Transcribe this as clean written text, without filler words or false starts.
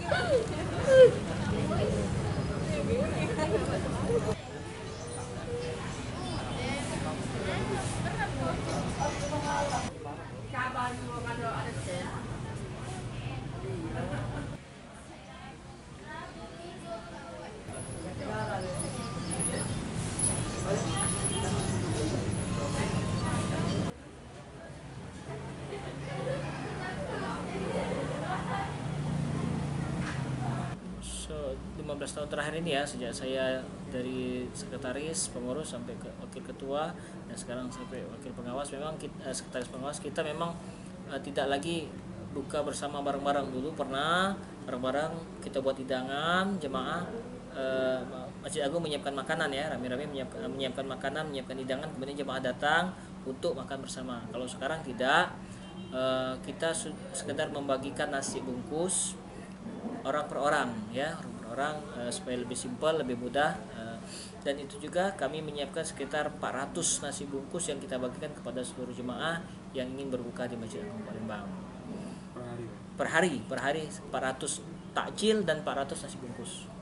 So, 15 tahun terakhir ini ya, sejak saya dari sekretaris pengurus sampai ke wakil ketua dan sekarang sampai wakil pengawas, memang sekretaris pengawas kita memang tidak lagi buka bersama bareng-bareng. Dulu pernah bareng-bareng kita buat hidangan jemaah, Masjid Agung menyiapkan makanan ya, rame-rame menyiapkan makanan, menyiapkan hidangan, kemudian jemaah datang untuk makan bersama. Kalau sekarang tidak, kita sekedar membagikan nasi bungkus orang per orang ya, orang per orang, supaya lebih simpel, lebih mudah, dan itu juga kami menyiapkan sekitar 400 nasi bungkus yang kita bagikan kepada seluruh jemaah yang ingin berbuka di Masjid Agung Palembang per hari 400 takjil dan 400 nasi bungkus.